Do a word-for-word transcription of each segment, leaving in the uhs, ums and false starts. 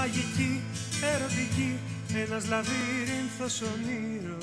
μαγική, ερωτική, ένας λαβύρινθος ονείρων.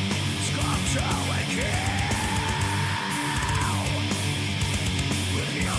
With the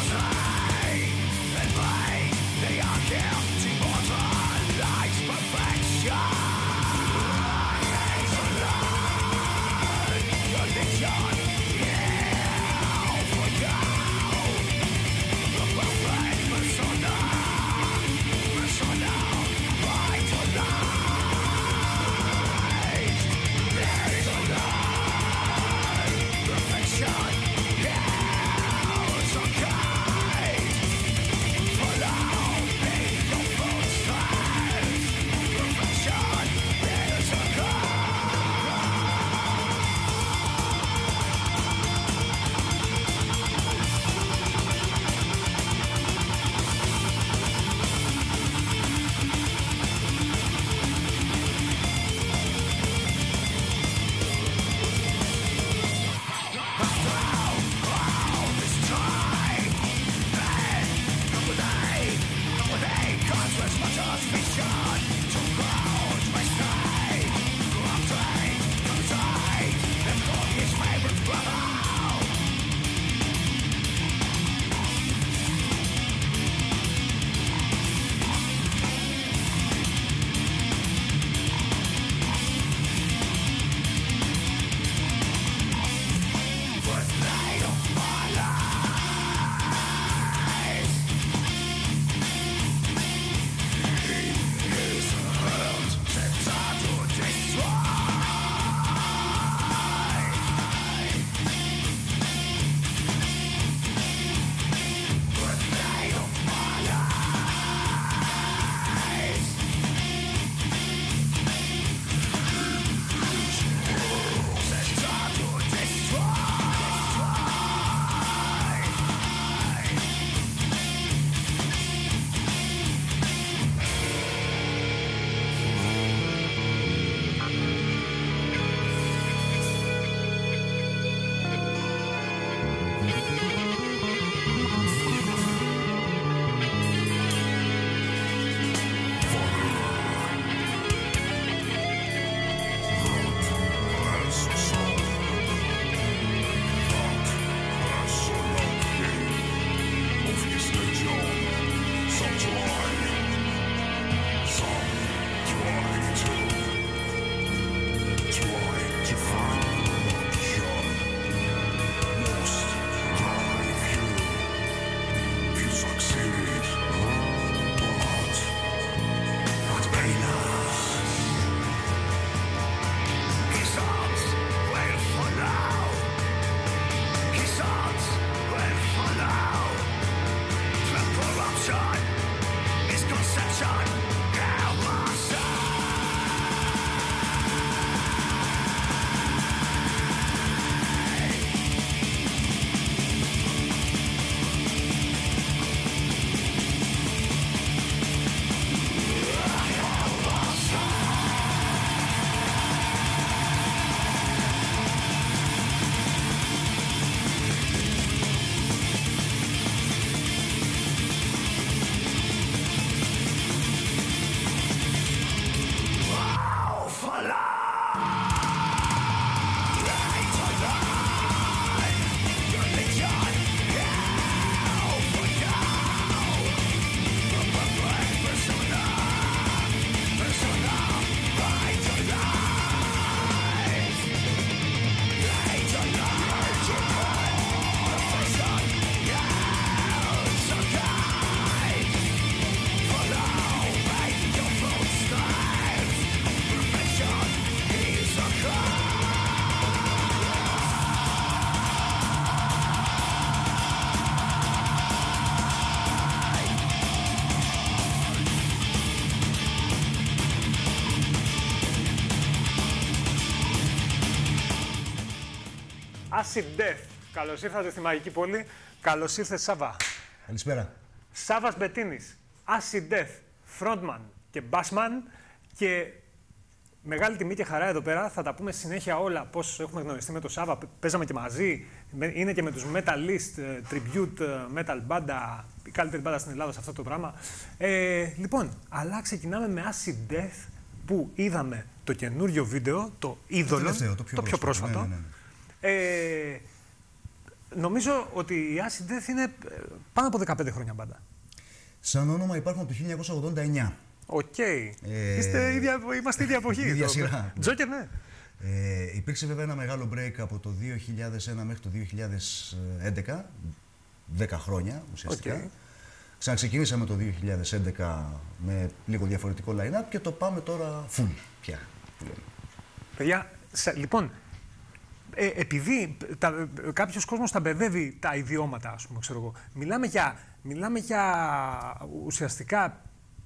Acid Death. Καλώς ήρθατε στη Μαγική Πόλη. Καλώς ήρθε Σάβα. Καλησπέρα. Σάβας Μπετίνης. Acid Death. Frontman και bassman. Και μεγάλη τιμή και χαρά εδώ πέρα. Θα τα πούμε συνέχεια όλα πώς έχουμε γνωριστεί με τον Σάβα. Παίζαμε και μαζί. Είναι και με τους Metalist, Tribute, Metal Banda. Η καλύτερη μπάντα στην Ελλάδα σε αυτό το πράγμα. Ε, λοιπόν, αλλά ξεκινάμε με Acid Death που είδαμε το καινούριο βίντεο, το είδωλο, το, το, πιο, το πιο πρόσφατο. Ναι, ναι, ναι. Ε, νομίζω ότι η Acid Death είναι πάνω από δεκαπέντε χρόνια μπάντα. Σαν όνομα υπάρχουν από το χίλια εννιακόσια ογδόντα εννιά. Οκ. Okay. Ε, Είστε ίδια, είμαστε ίδια εποχή. Ίδια σειρά. Τζόκερ, ναι. Ε, υπήρξε βέβαια ένα μεγάλο break από το δύο χιλιάδες ένα μέχρι το δύο χιλιάδες έντεκα. δέκα χρόνια ουσιαστικά. Okay. Ξαναξεκινήσαμε το δύο χιλιάδες έντεκα με λίγο διαφορετικό line-up και το πάμε τώρα full πια. Παιδιά, σε, λοιπόν, ε, επειδή τα, κάποιος κόσμος τα μπερδεύει τα ιδιώματα, ας πούμε, ξέρω εγώ, μιλάμε για, μιλάμε για ουσιαστικά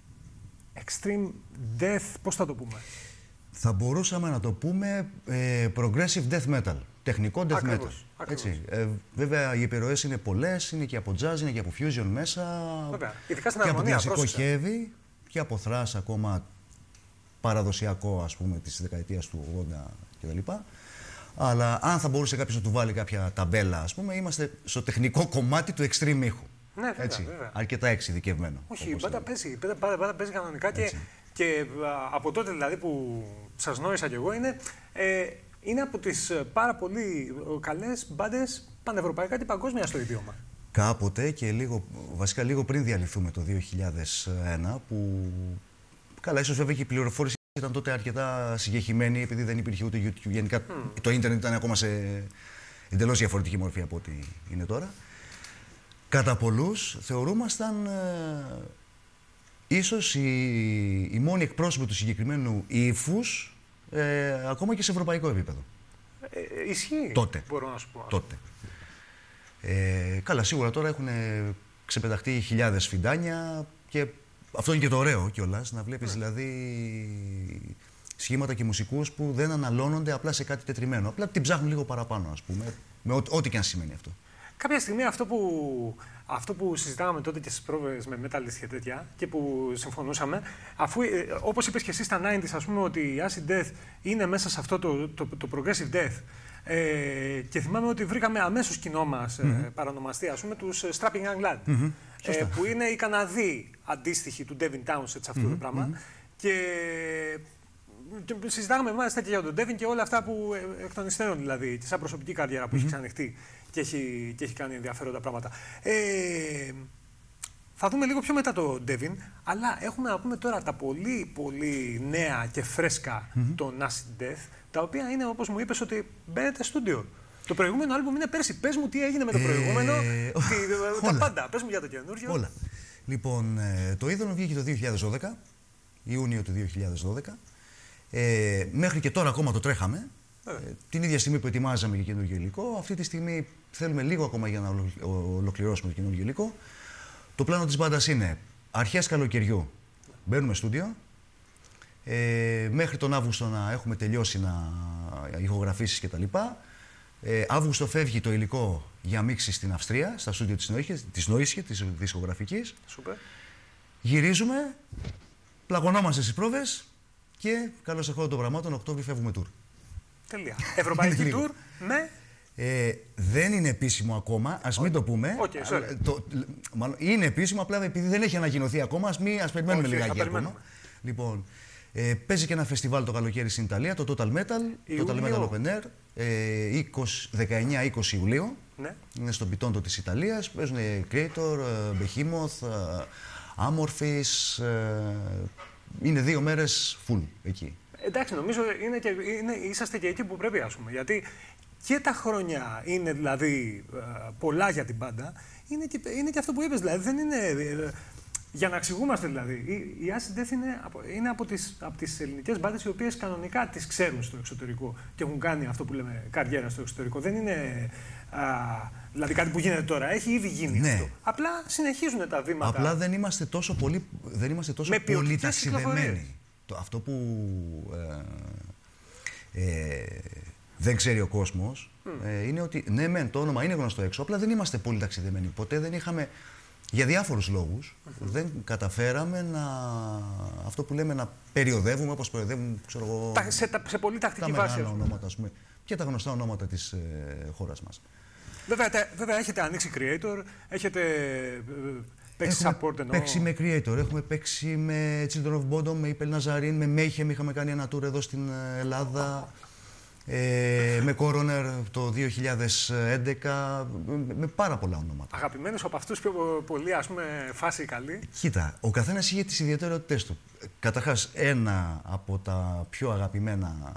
extreme death, πώς θα το πούμε. Θα μπορούσαμε να το πούμε ε, progressive death metal, τεχνικό death ακριβώς, metal. Ακριβώς. Έτσι. Ε, βέβαια οι επιρροές είναι πολλές, είναι και από jazz, είναι και από fusion μέσα, βέβαια. Ειδικά στην και αρμονία, από κλασικό heavy και από thrash ακόμα παραδοσιακό, ας πούμε, της δεκαετίας του ογδόντα κτλ. Αλλά αν θα μπορούσε κάποιος να του βάλει κάποια ταμπέλα, ας πούμε, είμαστε στο τεχνικό κομμάτι του extreme ήχου. Ναι, βέβαια, έτσι, βέβαια. Αρκετά εξειδικευμένο. Όχι, η μπάντα παίζει, παίζει κανονικά και, και α, από τότε δηλαδή που σας γνώρισα κι εγώ είναι, ε, είναι από τις πάρα πολύ καλές μπάντες πανευρωπαϊκά και παγκόσμια στο ιδιώμα. Κάποτε και λίγο, βασικά λίγο πριν διαλυθούμε το δύο χιλιάδες ένα, που καλά, ίσως βέβαια και η πληροφόρηση ήταν τότε αρκετά συγκεκριμένη, επειδή δεν υπήρχε ούτε YouTube. Γενικά mm. το ίντερνετ ήταν ακόμα σε εντελώς διαφορετική μορφή από ό,τι είναι τώρα. Κατά πολλούς θεωρούμασταν ε, ίσως οι, οι μόνοι εκπρόσωποι του συγκεκριμένου ύφους ε, ακόμα και σε ευρωπαϊκό επίπεδο. Ε, ισχύει, τότε. Μπορώ να σου πω. Τότε. Ε, καλά, σίγουρα τώρα έχουν ξεπεταχτεί χιλιάδες φιντάνια και αυτό είναι και το ωραίο κιόλας, να βλέπεις yeah. δηλαδή σχήματα και μουσικούς που δεν αναλώνονται απλά σε κάτι τετριμένο. Απλά την ψάχνουν λίγο παραπάνω, ας πούμε, με ό,τι και αν σημαίνει αυτό. Κάποια στιγμή αυτό που, αυτό που συζητάγαμε τότε και στις πρόβες με Metalist και τέτοια και που συμφωνούσαμε, αφού όπως είπες και εσύ στα ενενήντα, ας πούμε, ότι η Acid Death είναι μέσα σε αυτό το, το, το progressive death, ε, και θυμάμαι ότι βρήκαμε αμέσως κοινό μας mm-hmm. ε, παρανομαστή, ας πούμε, τους Strapping Young Lad, mm-hmm. ε, που είναι οι Καναδοί αντίστοιχοι του Devin Townsend σε αυτό mm-hmm. το πράγμα. Mm-hmm. Και, και συζητάγαμε μάλιστα και για τον Devin και όλα αυτά που εκ των υστέρων, δηλαδή, και σαν προσωπική καριέρα που mm-hmm. έχει ξανοιχτεί. Και έχει, και έχει κάνει ενδιαφέροντα πράγματα. Ε, θα δούμε λίγο πιο μετά το Devin, αλλά έχουμε να πούμε τώρα τα πολύ πολύ νέα και φρέσκα mm-hmm. των Acid Death, τα οποία είναι, όπως μου είπες, ότι μπαίνετε στούντιο. Το προηγούμενο άλμπουμ είναι πέρσι. Πες μου τι έγινε με το προηγούμενο, ε, τι, τα πάντα. Πες μου για το καινούριο. Όλα. Λοιπόν, το είδωλο βγήκε το δύο χιλιάδες δώδεκα, Ιούνιο του δύο χιλιάδες δώδεκα. Ε, μέχρι και τώρα ακόμα το τρέχαμε. Ε, την ίδια στιγμή που ετοιμάζαμε για καινούργιο υλικό, αυτή τη στιγμή θέλουμε λίγο ακόμα για να ολοκληρώσουμε το καινούργιο υλικό. Το πλάνο της μπάντας είναι αρχές καλοκαιριού μπαίνουμε στούντιο, ε, μέχρι τον Αύγουστο να έχουμε τελειώσει να ηχογραφήσεις κτλ. Ε, Αύγουστο φεύγει το υλικό για μίξη στην Αυστρία, στα στούντιο της Νόησχε, της, Νόησχε, της δισκογραφικής. Σούπερ. Γυρίζουμε, πλαγωνόμαστε στις πρόβες και καλώς εχόντων των πραγμάτων, Οκτώβρη φεύγουμε tour. Τελεία. Ευρωπαϊκή tour με... Ε, δεν είναι επίσημο ακόμα, ας μην το πούμε. Okay, sorry. το, μάλλον, είναι επίσημο, απλά επειδή δεν έχει ανακοινωθεί ακόμα, ας, μην, ας περιμένουμε okay, λιγάκι ακόμα. Λοιπόν, ε, παίζει και ένα φεστιβάλ το καλοκαίρι στην Ιταλία, το Total Metal, Ιούλιο. Total Metal Open Air, ε, δεκαεννιά είκοσι Ιουλίου. Ναι. Είναι στον Πιτόντο της Ιταλίας, παίζουν Creator, Behemoth, Amorphis, ε, είναι δύο μέρες full εκεί. Εντάξει, νομίζω είναι και, είναι, είσαστε και εκεί που πρέπει, ας πούμε, γιατί και τα χρόνια είναι δηλαδή πολλά για την μπάντα, είναι και, είναι και αυτό που είπες, δηλαδή δεν είναι, για να εξηγούμαστε δηλαδή, η, η Acid Death είναι, από, είναι από, τις, από τις ελληνικές μπάντες οι οποίες κανονικά τις ξέρουν στο εξωτερικό και έχουν κάνει αυτό που λέμε καριέρα στο εξωτερικό, δεν είναι α, δηλαδή κάτι που γίνεται τώρα, έχει ήδη γίνει ναι. αυτό, απλά συνεχίζουν τα βήματα. Απλά δεν είμαστε τόσο πολύ, δεν είμαστε τόσο πολύ ταξιδεμένοι. Το, αυτό που ε, ε, δεν ξέρει ο κόσμος, mm. Mm. Ε, είναι ότι ναι, μεν το όνομα είναι γνωστό έξω, απλά δεν είμαστε πολύ ταξιδεμένοι. Ποτέ δεν είχαμε, για διάφορους λόγους, mm-hmm. δεν καταφέραμε να, αυτό που λέμε, να περιοδεύουμε όπως περιοδεύουν, ξέρω εγώ, τα, σε, τα, σε πολύ τακτική τα βάση. μεγάλα ονόματα, ας πούμε, και τα γνωστά ονόματα της ε, χώρας μας. Βέβαια, τε, βέβαια, έχετε ανοίξει creator, έχετε παίξει support εννοώ. Παίξει με creator, έχουμε παίξει με Children of Bodom, με Υπέλ Ναζαρίν, με Mayhem, είχαμε κάνει ένα tour εδώ στην Ελλάδα. Ε, με Coroner το δύο χιλιάδες έντεκα, με πάρα πολλά ονόματα. Αγαπημένος από αυτούς πιο πολύ, ας πούμε, φάση καλή. Κοίτα, ο καθένας είχε τις ιδιαιτερότητες του. Καταρχάς, ένα από τα πιο αγαπημένα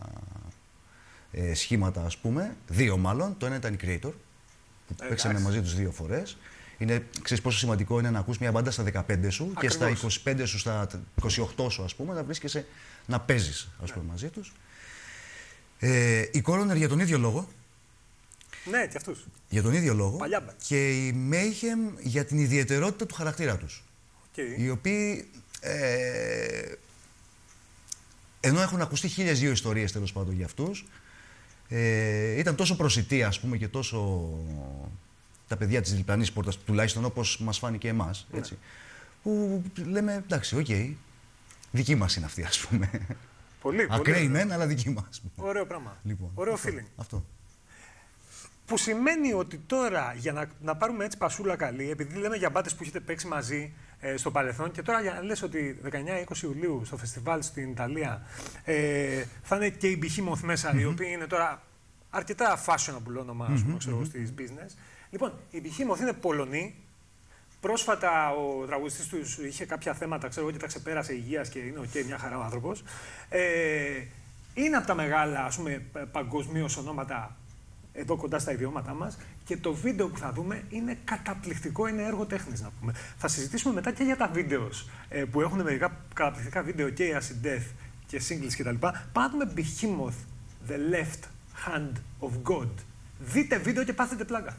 ε, σχήματα, ας πούμε, δύο μάλλον, το ένα ήταν η Creator, που ε, παίξαμε μαζί τους δύο φορές. Είναι, ξέρεις πόσο σημαντικό είναι να ακούς μια μπάντα στα δεκαπέντε σου. Ακριβώς. Και στα είκοσι πέντε σου, στα είκοσι οκτώ σου, ας πούμε, να βρίσκεσαι να παίζεις, ας πούμε, ναι. μαζί τους. Ε, η Coroner για τον ίδιο λόγο. Ναι, και αυτούς. Για τον ίδιο λόγο. Παλιά. Και η Mayhem για την ιδιαιτερότητα του χαρακτήρα τους. Okay. Οι οποίοι, ε, ενώ έχουν ακουστεί χίλιες δύο ιστορίες τέλος πάντων για αυτούς, ε, ήταν τόσο προσιτοί, ας πούμε, και τόσο τα παιδιά της διπλανής πόρτας, τουλάχιστον όπως μας φάνηκε εμάς, έτσι, ναι. που λέμε, εντάξει, οκ, okay, δική μας είναι αυτή, ας πούμε. Πολύ, ακραίοι μεν, αλλά δική μας. Ωραίο πράγμα. Λοιπόν, ωραίο αυτό, feeling. Αυτό. Που σημαίνει ότι τώρα, για να, να πάρουμε έτσι πασούλα καλή, επειδή λέμε για μπάτες που έχετε παίξει μαζί ε, στο παρελθόν, και τώρα για να λες ότι δεκαεννιά είκοσι Ιουλίου στο φεστιβάλ στην Ιταλία ε, θα είναι και η Behemoth μέσα, mm-hmm. οι οποίοι είναι τώρα αρκετά fashionable όνομα, ας πούμε, mm-hmm. ξέρω, στις business. Λοιπόν, η Behemoth είναι Πολωνή. Πρόσφατα ο τραγουδιστής τους είχε κάποια θέματα, ξέρω εγώ, και τα ξεπέρασε υγείας και είναι okay, μια χαρά ο άνθρωπος. Ε, είναι από τα μεγάλα, ας πούμε, παγκοσμίως ονόματα εδώ κοντά στα ιδιώματά μας, και το βίντεο που θα δούμε είναι καταπληκτικό, είναι έργο τέχνης, να πούμε. Θα συζητήσουμε μετά και για τα βίντεο ε, που έχουν μερικά καταπληκτικά βίντεο και η Acid Death και singles κτλ. Πάμε να δούμε Behemoth, The Left Hand of God. Δείτε βίντεο και πάθετε πλάκα.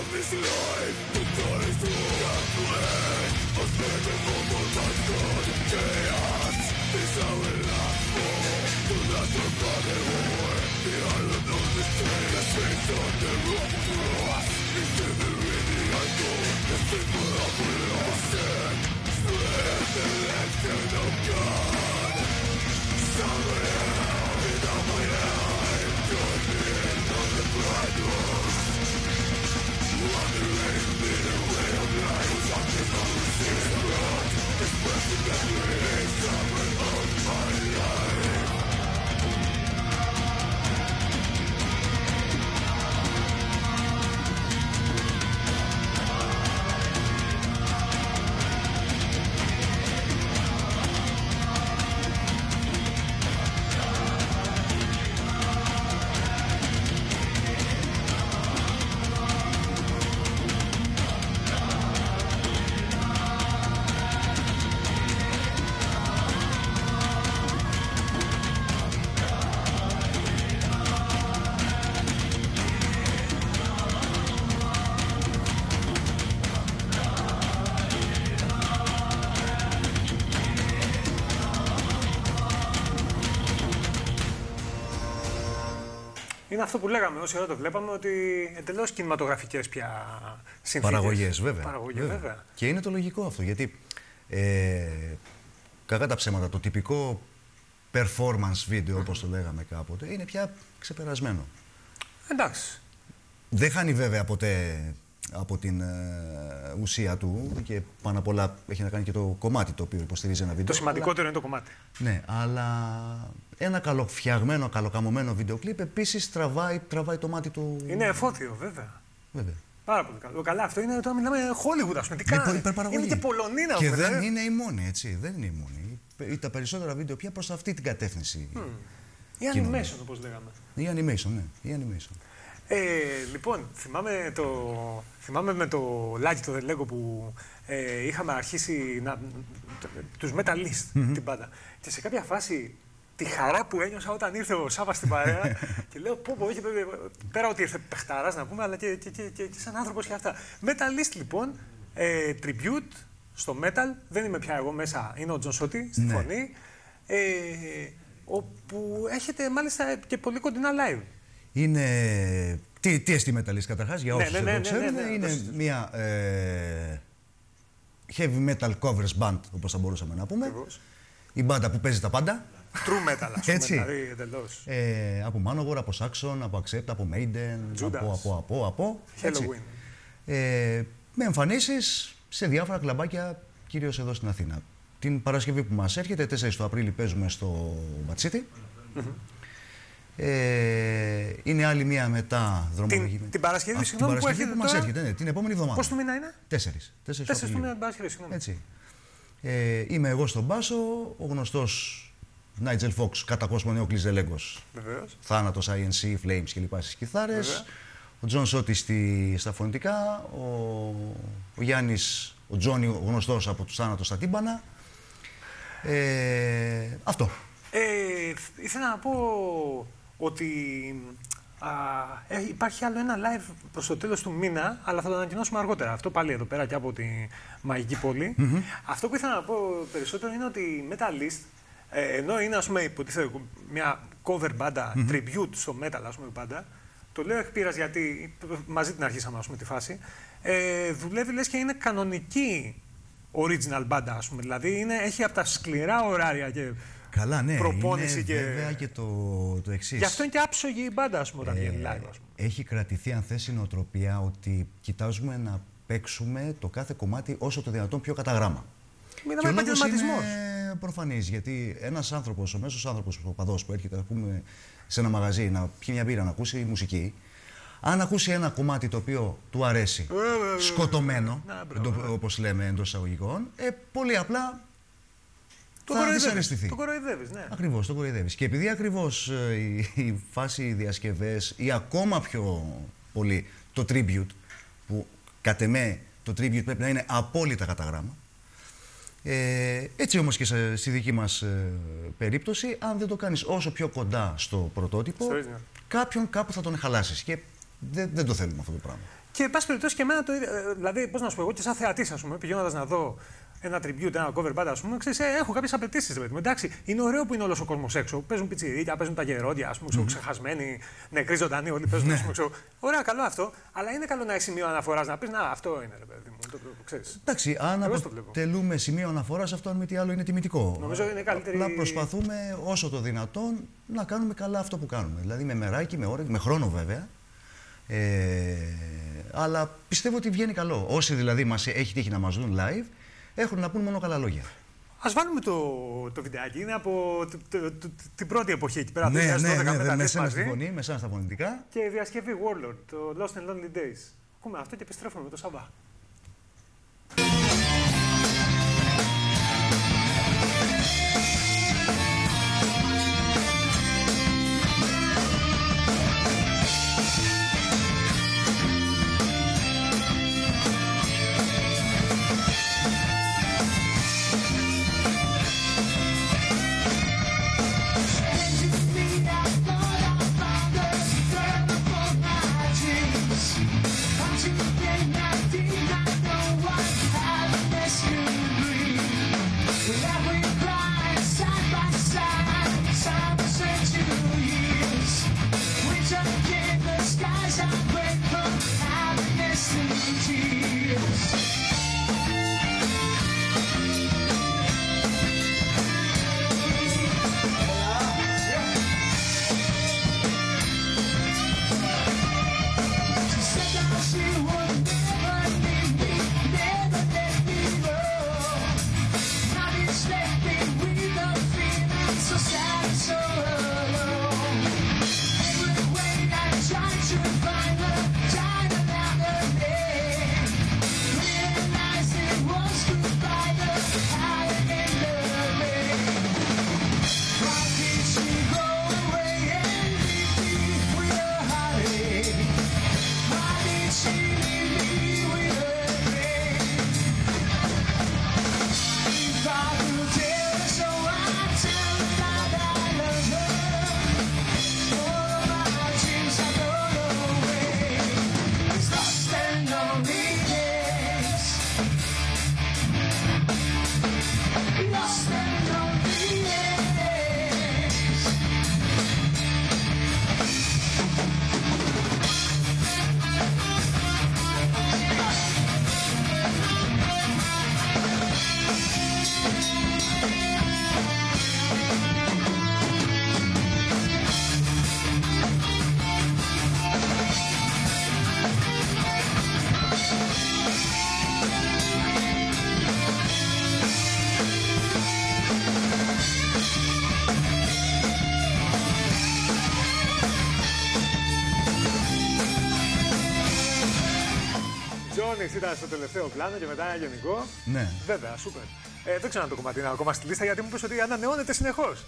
Είναι αυτό που λέγαμε όση ώρα το βλέπαμε, ότι εντελώς κινηματογραφικές πια συνθήκες. Παραγωγές, βέβαια. Παραγωγές, βέβαια. βέβαια. Και είναι το λογικό αυτό, γιατί ε, κακά τα ψέματα, το τυπικό performance video, mm-hmm. όπως το λέγαμε κάποτε, είναι πια ξεπερασμένο. Εντάξει. Δεν χάνει βέβαια ποτέ από την ε, ουσία του και πάνω απ' όλα έχει να κάνει και το κομμάτι το οποίο υποστηρίζει ένα βίντεο. Το σημαντικότερο αλλά... είναι το κομμάτι. Ναι, αλλά ένα καλοφτιαγμένο, καλοκαμωμένο βίντεο κλιπ επίσης τραβάει, τραβάει το μάτι του. Είναι εφόδιο, βέβαια. Βέβαια. Πάρα πολύ καλό. Καλά, αυτό είναι τώρα μιλάμε Hollywood, ας πούμε. Τι κάνει. Είναι και Πολωνία, να Και πούμε, δεν είναι η μόνη, έτσι. Δεν είναι η μόνη. Τα περισσότερα βίντεο πια προς αυτή την κατεύθυνση. Mm. Η animation, όπως λέγαμε. Η animation, ναι. Η animation. Ε, λοιπόν, θυμάμαι, το, θυμάμαι με το Λάκη το The Lego που ε, είχαμε αρχίσει να, τους Metalist mm-hmm. την πάντα. Και σε κάποια φάση τη χαρά που ένιωσα όταν ήρθε ο Σάββας στην παρέα και λέω πω πω, είχε, πέρα ότι ήρθε παιχτάρας να πούμε, αλλά και, και, και, και, και σαν άνθρωπος και αυτά. Metalist λοιπόν, ε, tribute στο metal, δεν είμαι πια εγώ μέσα, είναι ο Τζον Σότι στη ναι. φωνή, ε, όπου έχετε μάλιστα και πολύ κοντινά live. Είναι... Τι, τι εστί Metalist καταρχάς, για όσους ναι, ναι, δεν το ναι, ξέρουν, ναι, ναι, ναι, είναι ναι. μια ε, heavy metal covers band, όπως θα μπορούσαμε να πούμε. Ακριβώς. Η μπάντα που παίζει τα πάντα. True metal, ας πούμε, έτσι. δηλαδή, εντελώς. Ε, από Manowar, από Saxon, από Accept, από Maiden, Judas. από, από, από, από. Halloween. Ε, με εμφανίσεις σε διάφορα κλαμπάκια, κυρίως εδώ στην Αθήνα. Την Παρασκευή που μας έρχεται, τέσσερις του Απρίλη, παίζουμε στο Bad City. Mm-hmm. Ε, είναι άλλη μία μετά δρομολογημένη. Την, την Παρασκευή, Α, συγγνώμη, την Παρασκευή που, που μας έρχεται, ναι, την επόμενη εβδομάδα. Πώς του μήνα είναι? Τέσσερις. Τέσσερις, Τέσσερις του μήνα την Παρασκευή, συγγνώμη. Έτσι. Ε, είμαι εγώ στον μπάσο, ο γνωστός Nigel Fox, κατά κόσμο Νεόκλης Δελέγκος. Βεβαίως. Θάνατος, άι εν σι, Flames και λοιπά στις κιθάρες. Βεβαίως. Ο Τζον Σότι στη, στα φωνητικά. Ο, ο Γιάννης, ο Τζόνι, ο γνωστός από τους Θάνατος στα τύμπανα. Ε, αυτό. Ε, ήθελα να πω ότι α, ε, υπάρχει άλλο ένα live προς το τέλος του μήνα, αλλά θα το ανακοινώσουμε αργότερα. Αυτό πάλι εδώ πέρα και από τη Μαγική Πόλη. Mm-hmm. Αυτό που ήθελα να πω περισσότερο είναι ότι η Metalist, ε, ενώ είναι, ας πούμε, υποτίθεται μια cover μπάντα, mm-hmm. tribute στο metal, ας πούμε, μπάντα, το λέω εκ πείρας γιατί μαζί την αρχίσαμε, ας πούμε, τη φάση, ε, δουλεύει λες και είναι κανονική original μπάντα, ας πούμε. Δηλαδή είναι, έχει από τα σκληρά ωράρια και καλά, ναι, προπόνηση είναι και... βέβαια και το, το εξής. Γι' αυτό είναι και άψογη η μπάντα, ας πούμε, όταν βγαίνει live, ας πούμε. Έχει κρατηθεί, αν θες, η νοοτροπία ότι κοιτάζουμε να παίξουμε το κάθε κομμάτι όσο το δυνατόν πιο κατά γράμμα. Μιλάμε επαγγελματισμός. Είναι προφανής, γιατί ένας άνθρωπος, ο μέσος άνθρωπος, ο παδός που έρχεται, να πούμε, σε ένα μαγαζί να πιει μια μπύρα, να ακούσει μουσική, αν ακούσει ένα κομμάτι το οποίο του αρέσει, σκοτωμένο, όπως λέμε εντός εισαγωγικών, ε, πολύ απλά το θα δυσαρεστηθεί. Το κοροϊδεύεις, ναι. Ακριβώς, το κοροϊδεύεις. Και επειδή ακριβώς ε, η, η φάση, οι διασκευές ή ακόμα πιο πολύ το tribute, που κατ' εμέ το tribute πρέπει να είναι απόλυτα κατά γράμμα, ε, έτσι όμως και σε, στη δική μας ε, περίπτωση, αν δεν το κάνεις όσο πιο κοντά στο πρωτότυπο, κάποιον κάπου θα τον χαλάσεις. Και δεν, δεν το θέλουμε αυτό το πράγμα. Και εν πάση περιπτώσει και εμένα το ίδιο. Δηλαδή, πώς να σου πω, εγώ και σαν θεατής, ας πούμε, πηγαίνοντας να δω ένα tribute, ένα cover band, ας πούμε, ξέρεις, έχω κάποιες απαιτήσεις. Δηλαδή. Εντάξει, είναι ωραίο που είναι όλος ο κόσμος έξω. Παίζουν πιτσιρίκια, παίζουν τα γερόντια, ας πούμε, mm. ξεχασμένοι, νεκροί ζωντανοί, όλοι παίζουν. Ας πούμε, ξέρω. Ωραία, καλό αυτό. Αλλά είναι καλό να έχει σημείο αναφοράς, να πεις, να, αυτό είναι, ρε παιδί μου. Το, ξέρεις. Εντάξει, αν αποτελούμε σημείο αναφοράς, αυτό αν μη τι άλλο είναι τιμητικό. Νομίζω είναι καλύτερη. Να προσπαθούμε όσο το δυνατόν να κάνουμε καλά αυτό που κάνουμε. Δηλαδή με μεράκι, με ώρα, με χρόνο βέβαια. Ε, αλλά πιστεύω ότι βγαίνει καλό. Όσοι δηλαδή μας έχει τύχει να μας δουν live, έχουν να πούν μόνο καλά λόγια. Ας βάλουμε το, το βιντεάκι. Είναι από το, το, το, την πρώτη εποχή εκεί πέρα. Ναι, ναι, ναι, ναι, ναι, με σένα στη φωνή, με σένα στα φωνητικά. Και η διασκευή Warlord, το Lost and Lonely Days. Ακούμε αυτό και επιστρέφουμε με το Σαββά. Ήταν στο τελευταίο πλάνο και μετά ένα γενικό. Ναι. Βέβαια, σούπερ. Ε, δεν ξέρω αν το κομμάτι είναι ακόμα στη λίστα γιατί μου είπες ότι ανανεώνεται συνεχώς.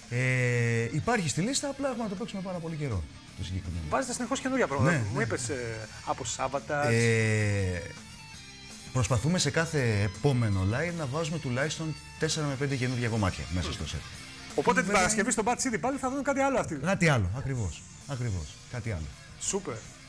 Ε, υπάρχει στη λίστα, απλά έχουμε να το παίξουμε πάρα πολύ καιρό. Το συγκεκριμένο. Βάζετε συνεχώς καινούργια πράγματα. Ναι, μου ναι. είπες ε, από Σάββατα. Ε, προσπαθούμε σε κάθε επόμενο live να βάζουμε τουλάχιστον τέσσερα με πέντε καινούργια κομμάτια μέσα στο set. Οπότε την Παρασκευή στο Bad City πάλι θα δουν κάτι άλλο αυτοί. Κάτι άλλο, ακριβώς. Ακριβώς. Κάτι άλλο. Σούπερ.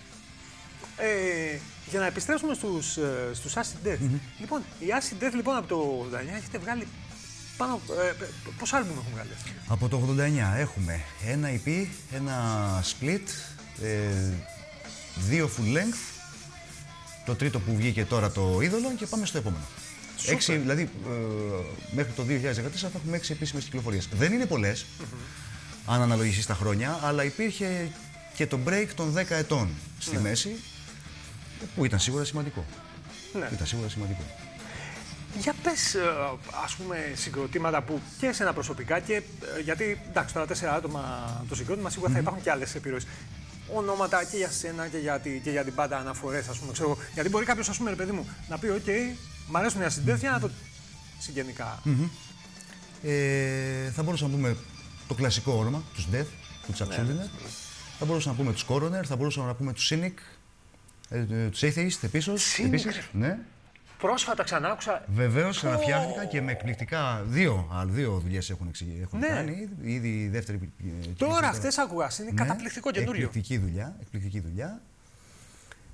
Ε, για να επιστρέψουμε στους, στους Acid Death. Mm-hmm. Λοιπόν, οι Acid Death λοιπόν από το ογδόντα εννιά έχετε βγάλει πάνω. Ε, πόσα άλμπουμ έχουν βγάλει? Από το ογδόντα εννιά έχουμε ένα ι πι, ένα split, ε, δύο full length, το τρίτο που βγήκε τώρα το Είδωλο και πάμε στο επόμενο. Έξι, δηλαδή ε, μέχρι το δύο χιλιάδες δεκατέσσερα θα έχουμε έξι επίσημες κυκλοφορίες. Δεν είναι πολλές, mm-hmm. αν αναλογιστείς τα χρόνια, αλλά υπήρχε και το break των δέκα ετών στη ναι. μέση, που ήταν σίγουρα σημαντικό. Ναι. Ήταν σίγουρα σημαντικό. Για πες, ας πούμε, συγκροτήματα που και εσένα προσωπικά και γιατί, εντάξει, τώρα τέσσερα άτομα το συγκρότημα, σίγουρα mm-hmm. θα υπάρχουν και άλλες επιρροές. Ονόματα και για σένα και για, τη, και για την πάντα αναφορές, ας πούμε, ξέρω. Γιατί μπορεί κάποιος, ας πούμε, ρε παιδί μου, να πει, OK, μ' αρέσουν οι Acid Death, για να το συγγενικά. Mm-hmm. ε, θα μπορούσαμε να πούμε το κλασικό όνομα, τους Death, του Chuck Schuldiner. Ναι. Θα μπορούσαμε να πούμε τους Coroner, θα μπορούσαμε να πούμε τους Cynic, ε, τους Atheist επίσης. επίσης ναι. Πρόσφατα ξανά άκουσα. Βεβαίως, ξαναφτιάχτηκα oh. και με εκπληκτικά δύο, δύο δουλειές έχουν, έχουν ναι. κάνει. Ήδη η δεύτερη. Τώρα αυτές άκουγα, είναι ναι, καταπληκτικό καινούριο. Εκπληκτική δουλειά. Εκπληκτική δουλειά.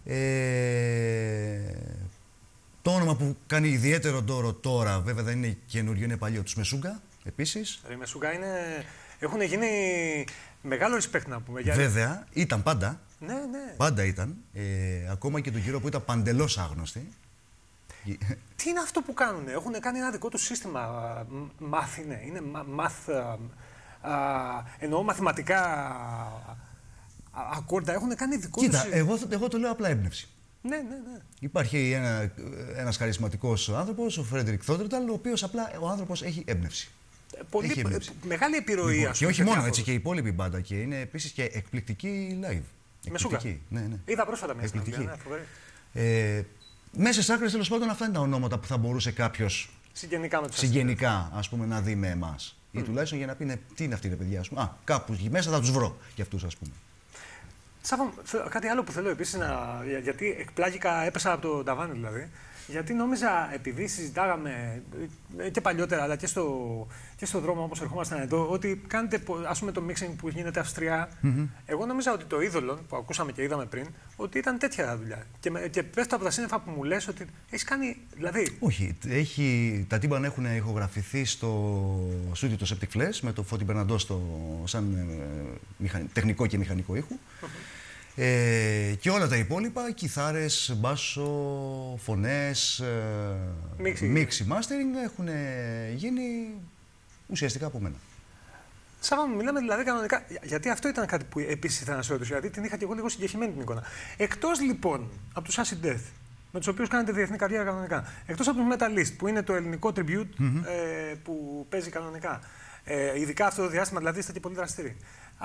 Ε, το όνομα που κάνει ιδιαίτερο δώρο τώρα, βέβαια δεν είναι καινούριο, είναι παλιό, τους Μεσούγκα επίσης. Οι Μεσούγκα είναι... έχουν γίνει μεγάλο respect να πούμε. Για... Βέβαια, ήταν πάντα. Ναι, ναι. Πάντα ήταν. Ε, ακόμα και του γύρω που ήταν παντελώς άγνωστοι. Τι είναι αυτό που κάνουν, έχουν κάνει ένα δικό του σύστημα. Μάθ είναι, είναι μάθ. Εννοώ μαθηματικά ακόρντα, έχουν κάνει δικό του σύστημα. Κοίτα, εγώ, εγώ το λέω απλά έμπνευση. Ναι, ναι, ναι. Υπάρχει ένα, ένας χαρισματικός άνθρωπος, ο Φρέντερικ Θόντρεταλ, ο οποίος απλά ο άνθρωπος έχει έμπνευση. Πολύ έχει έμπνευση. Μεγάλη επιρροή, Λοιπόν, ας πούμε. Και όχι μόνο, έτσι και η υπόλοιπη μπάντα. Και είναι επίσης και εκπληκτική live. Μεσούγκα. Ναι, ναι. Είδα πρόσφατα μέσα. Εκπληκτική. Ναι, ε, μέσα στι άκρες, τέλος πάντων, αυτά είναι τα ονόματα που θα μπορούσε κάποιος συγγενικά, με τους συγγενικά ας πούμε, να δει με εμάς. Mm. Ή τουλάχιστον για να πει, ναι, τι είναι αυτοί οι παιδιά, ας πούμε. Α, κάπου μέσα θα τους βρω για αυτούς, ας πούμε. Σάββα, κάτι άλλο που θέλω επίσης να. Γιατί εκπλάγηκα, έπεσα από το ταβάνι δηλαδή. Γιατί νόμιζα, επειδή συζητάγαμε και παλιότερα, αλλά και στο, και στο δρόμο όπως ερχόμασταν εδώ, ότι κάνετε ας πούμε το mixing που γίνεται Αυστρία. Mm-hmm. Εγώ νόμιζα ότι το είδωλο που ακούσαμε και είδαμε πριν, ότι ήταν τέτοια δουλειά. Και, και πέφτω από τα σύννεφα που μου λες ότι έχεις κάνει. Δηλαδή. Όχι. Έχει, τα τύμπανα έχουν ηχογραφηθεί στο στούντιο του Septic Flesh με το Φώτη Μπερναντό σαν ε, μηχανι, τεχνικό και μηχανικό ήχο. Mm-hmm. Ε, και όλα τα υπόλοιπα, κιθάρες, μπάσο, φωνές, μίξι, mastering έχουν γίνει ουσιαστικά από μένα. Σάββα μου, μιλάμε δηλαδή κανονικά, γιατί αυτό ήταν κάτι που επίσης ήθελα να σε ρωτήσω, γιατί την είχα και εγώ λίγο συγκεκριμένη την εικόνα. Εκτός λοιπόν από τους Acid Death, με τους οποίους κάνετε διεθνή καριέρα κανονικά, εκτός από τους Metalist, που είναι το ελληνικό tribute mm-hmm. ε, που παίζει κανονικά, ε, ειδικά αυτό το διάστημα δηλαδή είστε και πολύ δραστήριοι.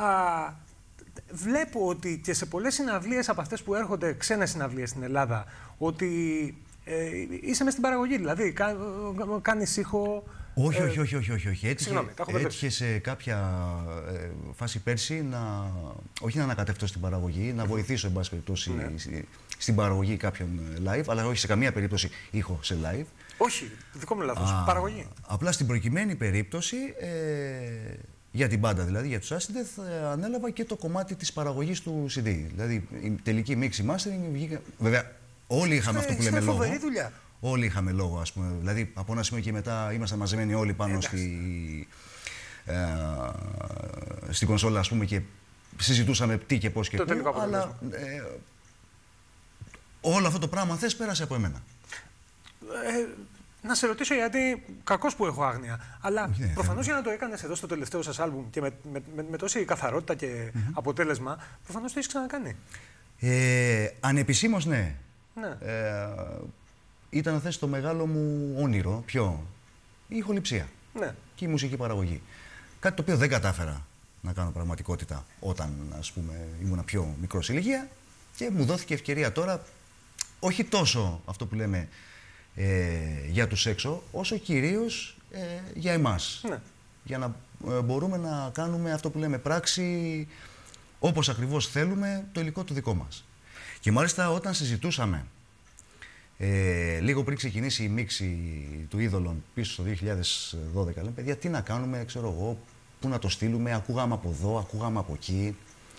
Βλέπω ότι και σε πολλές συναυλίες από αυτές που έρχονται, ξένες συναυλίες στην Ελλάδα, ότι ε, είσαι μες στην παραγωγή, δηλαδή κα, κάνεις ήχο... Όχι, ε, όχι, όχι, όχι, όχι, όχι. Έτυχε, συγγνώμη, έτυχε σε κάποια ε, φάση πέρσι να, όχι να ανακατευτώ στην παραγωγή, να βοηθήσω, εν πάση περιπτώσει, ναι. στην παραγωγή κάποιων live, αλλά όχι σε καμία περίπτωση ήχο σε live. Όχι, δικό μου λάθος, Α, παραγωγή. Απλά στην προκειμένη περίπτωση... Ε, για την μπάντα δηλαδή, για τους Acid Death, ανέλαβα και το κομμάτι της παραγωγής του σι ντι. Δηλαδή η τελική mix, mastering βγήκα. Βέβαια, όλοι είχαμε αυτό που λέμε λόγο. Δουλειά. Όλοι είχαμε λόγο, ας πούμε. Δηλαδή, από ένα σημείο και μετά ήμασταν μαζεμένοι όλοι πάνω στη, ε, στην κονσόλα, ας πούμε, και συζητούσαμε τι και πώς και πού. Αλλά ε, όλο αυτό το πράγμα, αν θες, πέρασε από εμένα. Ε, Να σε ρωτήσω, γιατί κακώς που έχω άγνοια, αλλά yeah, προφανώς yeah. για να το έκανες εδώ στο τελευταίο σας άλμπουμ και με, με, με, με τόση καθαρότητα και mm-hmm. αποτέλεσμα, προφανώς το έχεις ξανακάνει. Ε, ανεπισήμως, ναι. ναι. Ε, ήταν, να θες, το μεγάλο μου όνειρο. Ποιο? Η ηχοληψία ναι. και η μουσική παραγωγή. Κάτι το οποίο δεν κατάφερα να κάνω πραγματικότητα όταν, ας πούμε, ήμουν πιο μικρός ηλικία και μου δόθηκε ευκαιρία τώρα, όχι τόσο αυτό που λέμε Ε, για τους έξω, όσο κυρίως ε, για εμάς. Ναι. Για να ε, μπορούμε να κάνουμε αυτό που λέμε πράξη όπως ακριβώς θέλουμε το υλικό το δικό μας. Και μάλιστα όταν συζητούσαμε ε, λίγο πριν ξεκινήσει η μίξη του Είδωλων πίσω στο δύο χιλιάδες δώδεκα, λέμε, παιδιά, τι να κάνουμε, ξέρω εγώ, πού να το στείλουμε, ακούγαμε από εδώ, ακούγαμε από εκεί.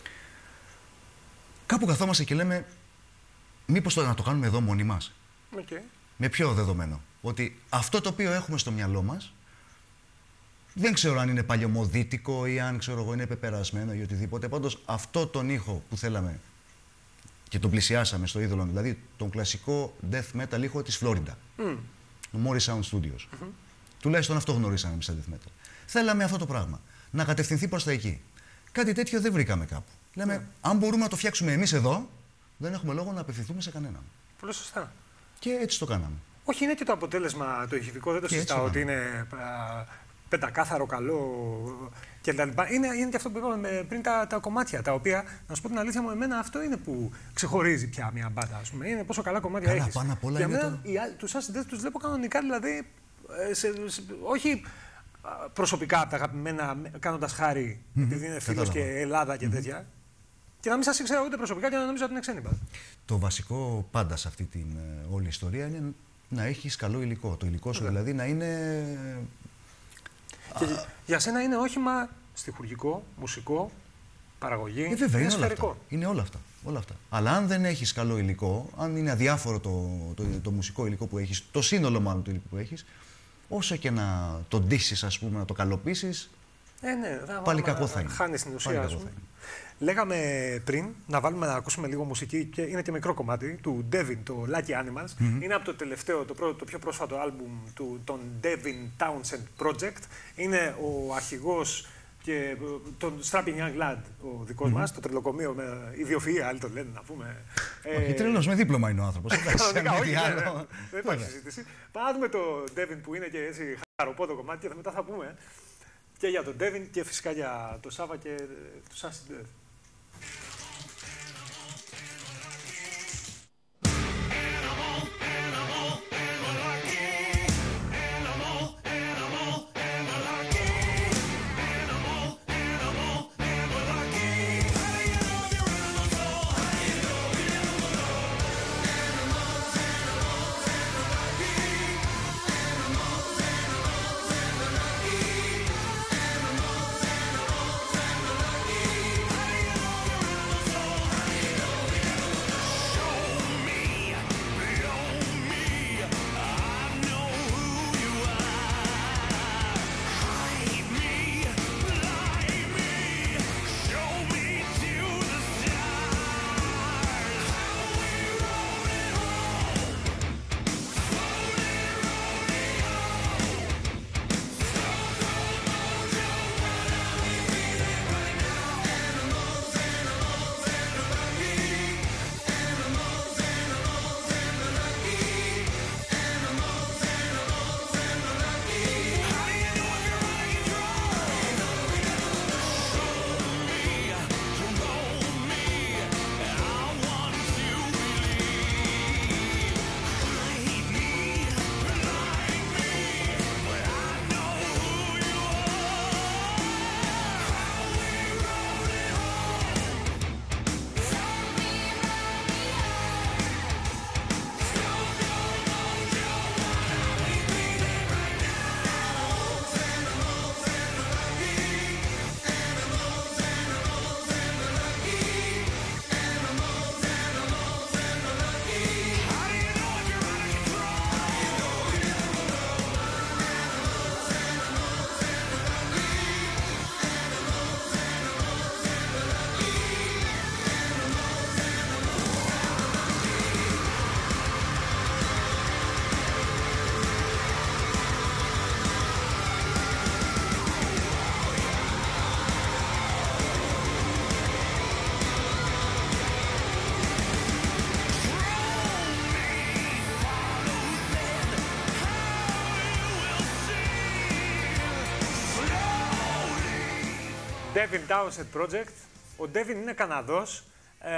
Κάπου καθόμαστε και λέμε, μήπως το, να το κάνουμε εδώ μόνοι μας. Okay. Με ποιο δεδομένο? Ότι αυτό το οποίο έχουμε στο μυαλό μας δεν ξέρω αν είναι παλιωμοδίτικο ή αν, ξέρω εγώ, είναι πεπερασμένο ή οτιδήποτε. Πάντως αυτό τον ήχο που θέλαμε και τον πλησιάσαμε στο Είδωλο, δηλαδή τον κλασικό death metal ήχο της Φλόριντα, mm. το Morris Sound Studios. Mm-hmm. Τουλάχιστον αυτό γνωρίσαμε εμείς στα death metal. Θέλαμε αυτό το πράγμα, να κατευθυνθεί προς τα εκεί. Κάτι τέτοιο δεν βρήκαμε κάπου. Λέμε, mm. αν μπορούμε να το φτιάξουμε εμείς εδώ, δεν έχουμε λόγο να απευθυνθούμε σε κανέναν. Πολύ σωστά. Και έτσι το κάναμε. Όχι, είναι και το αποτέλεσμα το ηχητικό, δεν το συζητάω ότι είναι α, πεντακάθαρο, καλό κτλ. Είναι, είναι και αυτό που είπαμε πριν, τα, τα κομμάτια, τα οποία, να σου πω την αλήθεια μου, εμένα αυτό είναι που ξεχωρίζει πια μια μπάντα, ας πούμε. Είναι πόσο καλά κομμάτια καλά, έχεις. Πάνω απ' όλα για είναι μένα, το... οι, τους Acid Death τους βλέπω κανονικά, δηλαδή, σε, σε, όχι προσωπικά από τα αγαπημένα, κάνοντας χάρη, mm-hmm. επειδή είναι φίλος και Ελλάδα και mm-hmm. τέτοια. Και να μην σας ήξερα ούτε προσωπικά και να νομίζω ότι είναι ξένη πάντα. Το βασικό πάντα σε αυτή την uh, όλη ιστορία είναι να έχεις καλό υλικό. Το υλικό σου yeah. δηλαδή να είναι... Και για σένα είναι όχημα στιχουργικό, μουσικό, παραγωγή. Ε, βέβαια, είναι, είναι όλα αυτά. είναι όλα αυτά. Όλα αυτά. Αλλά αν δεν έχεις καλό υλικό, αν είναι αδιάφορο το, το, το, το μουσικό υλικό που έχεις, το σύνολο μάλλον του υλικού που έχεις, όσο και να το ντύσεις, ας πούμε, να το καλοποιήσεις, ε, ναι, πάλι κακό θα είναι. Χάνεις την ουσία, ας πούμε. Λέγαμε πριν να βάλουμε να ακούσουμε λίγο μουσική και είναι και μικρό κομμάτι του Devin, το Lucky Animals. Mm-hmm. Είναι από το τελευταίο, το, πρώτο, το πιο πρόσφατο άλμπουμ του, των Devin Townsend Project. Είναι ο αρχηγός και τον Strapping Young Lad, ο δικός mm-hmm. μας, το τρελοκομείο με ιδιοφυΐα, άλλοι το λένε, να πούμε. Όχι, ε... τρελός, με δίπλωμα είναι ο άνθρωπος. Κανονικά, όχι, ναι, ναι, δεν υπάρχει συζήτηση. Πάμε να δούμε το Devin που είναι και έτσι χαροπόδο κομμάτι και μετά θα πούμε και για τον Devin και φυσικά για το Σάβα και τους Acid Death. Devin Townsend Project. Ο Devin είναι Καναδός. Ε,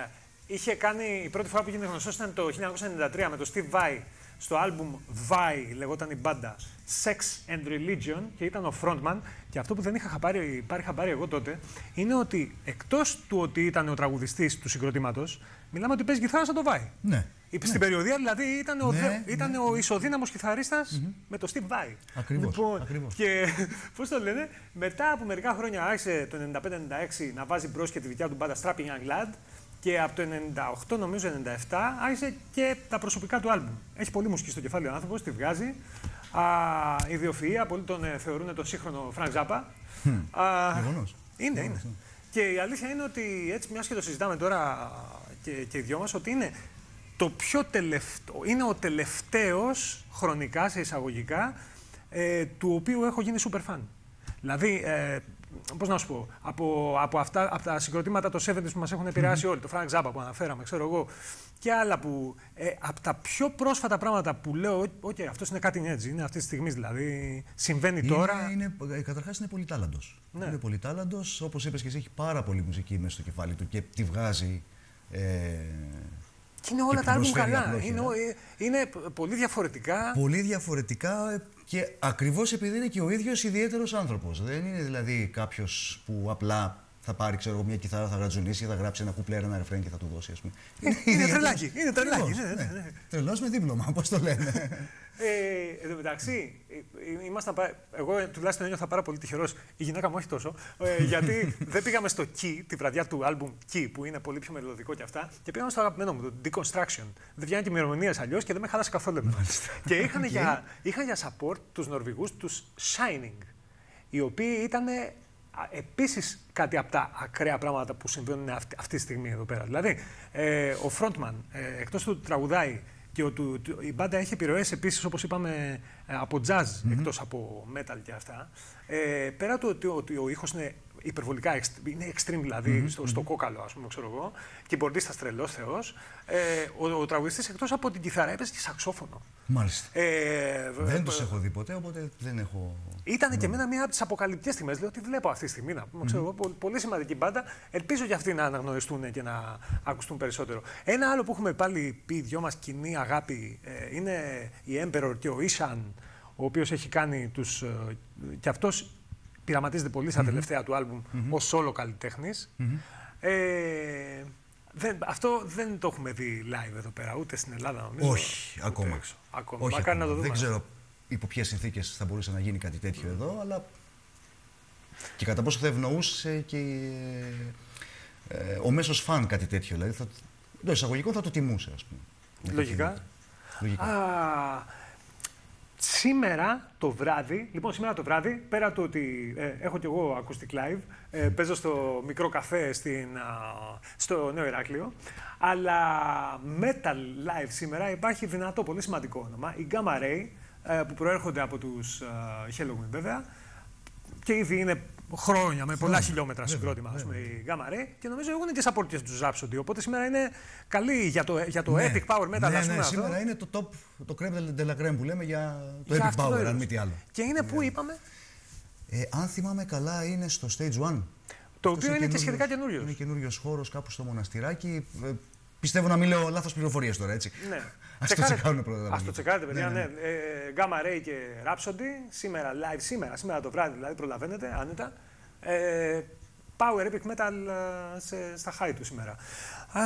είχε κάνει, η πρώτη φορά που γίνεται γνωστός ήταν το χίλια εννιακόσια ενενήντα τρία με τον Steve Vai στο άλμπουμ Vai, λεγόταν η μπάντα Sex and Religion και ήταν ο frontman. Και αυτό που δεν είχα πάρει, πάρει χαμπάρι εγώ τότε είναι ότι εκτός του ότι ήταν ο τραγουδιστής του συγκροτήματος, μιλάμε ότι παίζει κιθάρα σαν το Vai. Ναι. Στην ναι. περιοδία δηλαδή ήταν ο, ναι, ήταν ναι. ο ισοδύναμος κιθαρίστας mm-hmm. με το Steve Vai. Ακριβώς. Λοιπόν, ακριβώς. Και πώς το λένε, μετά από μερικά χρόνια άρχισε το ενενήντα πέντε ενενήντα έξι να βάζει μπρος και τη δικιά του μπάντα Strapping Young Lad και από το ενενήντα οκτώ νομίζω ενενήντα επτά άρχισε και τα προσωπικά του άλμπουμ. Έχει πολύ μουσική στο κεφάλι ο άνθρωπος, τη βγάζει. Α, ιδιοφυΐα, πολλοί τον ε, θεωρούν τον σύγχρονο Frank Zappa. Mm. Α, είναι, είναι. Και η αλήθεια είναι ότι έτσι, μιας και το συζητάμε τώρα και, και οι δυο μας, ότι είναι, το πιο τελευταίο, είναι ο τελευταίος χρονικά, σε εισαγωγικά, ε, του οποίου έχω γίνει super fan. Δηλαδή, ε, πώς να σου πω, από, από, αυτά, από τα συγκροτήματα των εβδομήντα που μας έχουν επηρεάσει mm-hmm. όλοι, το Frank Zappa που αναφέραμε, ξέρω εγώ, και άλλα που, ε, από τα πιο πρόσφατα πράγματα που λέω, οκ, okay, αυτός είναι cutting edge, είναι αυτή τη στιγμή, δηλαδή, συμβαίνει είναι, τώρα. Είναι, καταρχάς είναι πολυτάλαντος. Ναι. Είναι πολυτάλαντος, όπως είπες και εσύ, έχει πάρα πολύ μουσική μέσα στο κεφάλι του και τη βγάζει. Ε, και είναι όλα τα άλμπουμ καλά. Είναι, είναι πολύ διαφορετικά. Πολύ διαφορετικά και ακριβώς επειδή είναι και ο ίδιος ιδιαίτερος άνθρωπος. Δεν είναι δηλαδή κάποιος που απλά θα πάρει ξέρω, μια κιθάρα, θα γρατζουνίσει, θα γράψει ένα κουπλέρ, ένα ρεφρέν και θα του δώσει. Ας πούμε. Είναι, είναι τρελάκι. Είναι τρελάκι. Ναι, ναι, ναι. Τρελός με δίπλωμα, πώς το λένε. Ε, εν τω μεταξύ, ήμασταν, εγώ τουλάχιστον ένιωθα πάρα πολύ τυχερός, η γυναίκα μου όχι τόσο, ε, γιατί δεν πήγαμε στο Key, τη βραδιά του άλμπουμ Key, που είναι πολύ πιο μελωδικό και αυτά, και πήγαμε στο αγαπημένο μου, το Deconstruction. Δεν βγαίνουν και ημερομηνίες αλλιώς και δεν με χάλασε καθόλου. Και είχαν, okay. για, είχαν για support τους Νορβηγούς, τους Shining, οι οποίοι ήταν επίσης κάτι από τα ακραία πράγματα που συμβαίνουν αυτή, αυτή τη στιγμή εδώ πέρα. Δηλαδή, ε, ο frontman, ε, εκτός του τραγουδάει, και ο, του, του, η μπάντα έχει επιρροές επίσης, όπως είπαμε, από jazz, mm-hmm. εκτός από metal και αυτά. Ε, πέρα του ότι, ότι ο ήχος είναι υπερβολικά, είναι extreme δηλαδή, mm-hmm. στο, στο κόκαλο, ας πούμε, ξέρω εγώ, κιμπορντίστας τρελός θεός, ε, ο, ο τραγουδιστής εκτός από την κιθάρα έπαιζε και σαξόφωνο. Μάλιστα. Ε, δεν τους έχω δει ποτέ, οπότε δεν έχω... Ήταν mm. και εμένα μία από τις αποκαλυπτικές στιγμές. Λέω ότι βλέπω αυτή τη στιγμή να πούμε, ξέρω, mm-hmm. πολύ σημαντική μπάντα. Ελπίζω και αυτοί να αναγνωριστούν και να ακουστούν περισσότερο. Ένα άλλο που έχουμε πάλι πει δυο μας κοινή αγάπη ε, είναι η Emperor και ο Ishan, ο οποίος έχει κάνει τους... Ε, και αυτός πειραματίζεται πολύ στα mm-hmm. τελευταία του άλμπουμ mm-hmm. ως solo καλλιτέχνης. Mm-hmm. ε, δεν, αυτό δεν το έχουμε δει live εδώ πέρα, ούτε στην Ελλάδα νομίζω. Όχι, ούτε ακόμα. Έξω. ακόμα. Όχι, ακόμα. Να το δούμε. Δεν ξέρω υπό ποιες συνθήκες θα μπορούσε να γίνει κάτι τέτοιο mm. εδώ, αλλά και κατά πόσο θα ευνοούσε και ε, ο μέσος φαν κάτι τέτοιο. Δηλαδή, θα, το εισαγωγικό θα το τιμούσε, ας πούμε. Λογικά. Λογικά. Α, σήμερα το βράδυ, λοιπόν σήμερα το βράδυ, πέρα του ότι ε, έχω κι εγώ acoustic live, ε, παίζω στο μικρό καφέ στην, α, στο Νέο Ηράκλειο, αλλά metal live σήμερα υπάρχει δυνατό, πολύ σημαντικό όνομα, η Gamma Ray, ε, που προέρχονται από τους uh, Halloween βέβαια, και ήδη είναι χρόνια με πολλά χιλιόμετρα συγκρότημα, ας πούμε, η Gamma Ray, και νομίζω έχουν και support και στους Rhapsody, οπότε σήμερα είναι καλή για το, για το ναι. epic power metal, ναι, ας πούμε. Ναι, αυτό. σήμερα είναι το top, το crème de la crème που λέμε για το για epic power, αν μη τι άλλο. Και είναι πού είπαμε? Ε, αν θυμάμαι καλά είναι στο Stage One. Το οποίο είναι και σχετικά καινούριος. Είναι καινούριος χώρος κάπου στο μοναστηράκι. Ε, πιστεύω να μην λέω λάθος πληροφορίες τώρα, έτσι. Ναι. Ας το τσεκάρουμε πρώτα. Ας το τσεκάρετε, παιδιά. Ναι, ναι. ναι. Ε, Gamma Ray και Rhapsody, σήμερα live, σήμερα, σήμερα το βράδυ, δηλαδή προλαβαίνετε, άνετα. Ε, power Epic Metal σε, στα high του σήμερα. Α,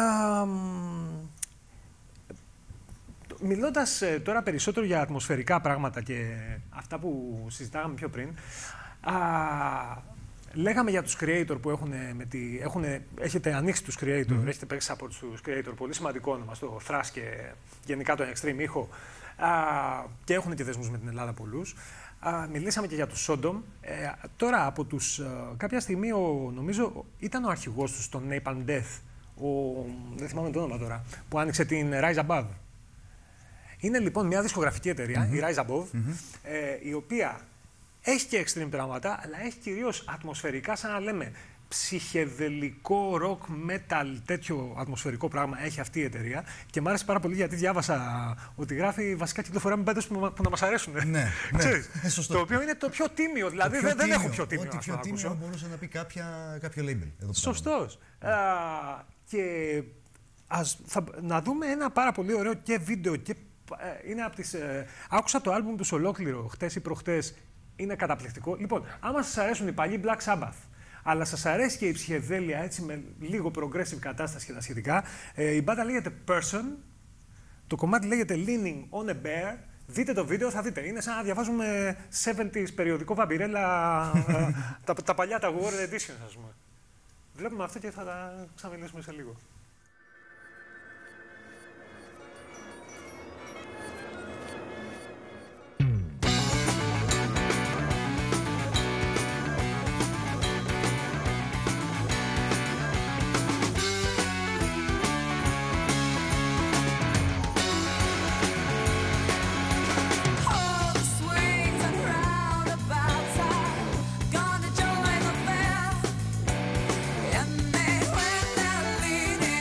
μιλώντας τώρα περισσότερο για ατμοσφαιρικά πράγματα και αυτά που συζητάγαμε πιο πριν, α, λέγαμε για τους creator που έχουν, με τη, έχουν έχετε ανοίξει τους creator, mm. έχετε παίξει από τους creator, πολύ σημαντικό όνομα στο thrash και γενικά τον extreme ήχο, α, και έχουν και δεσμούς με την Ελλάδα πολλούς. Α, μιλήσαμε και για τους Sodom. Ε, τώρα από τους, α, κάποια στιγμή ο, νομίζω ήταν ο αρχηγός τους, τον Napalm Death, ο, δεν θυμάμαι το όνομα τώρα, που άνοιξε την Rise Above. Είναι λοιπόν μια δισκογραφική εταιρεία, mm-hmm. η Rise Above, mm-hmm. ε, η οποία έχει και extreme πράγματα, αλλά έχει κυρίως ατμοσφαιρικά, σαν να λέμε, ψυχεδελικό, rock, metal, τέτοιο ατμοσφαιρικό πράγμα έχει αυτή η εταιρεία. Και μου άρεσε πάρα πολύ γιατί διάβασα ότι γράφει βασικά κυκλοφορία με μπάντες που, που να μας αρέσουν. Ναι, ναι. Το οποίο είναι το πιο τίμιο, δηλαδή πιο δεν, τίμιο, δεν έχω πιο τίμιο. Ό,τι πιο τίμιο μπορούσε να πει κάποια, κάποιο label. Εδώ Σωστός. Α, και ας, θα, να δούμε ένα πάρα πολύ ωραίο και βίντεο και είναι από τις, ε, άκουσα το άλμπουμ τους ολόκληρο χτες ή προχτές. Είναι καταπληκτικό. Λοιπόν, άμα σας αρέσουν οι παλιοί Black Sabbath, αλλά σας αρέσει και η ψυχεδέλεια έτσι με λίγο progressive κατάσταση και τα σχετικά, ε, η μπάντα λέγεται Person, το κομμάτι λέγεται Leaning on a Bear. Δείτε το βίντεο, θα δείτε. Είναι σαν να διαβάζουμε εβδομήντα περιοδικό βαμπιρέλα, ε, τα, τα παλιά, τα World Editions, ας πούμε. Βλέπουμε αυτό και θα τα ξαναμιλήσουμε σε λίγο. Gonna join the fair, and they went there leaning.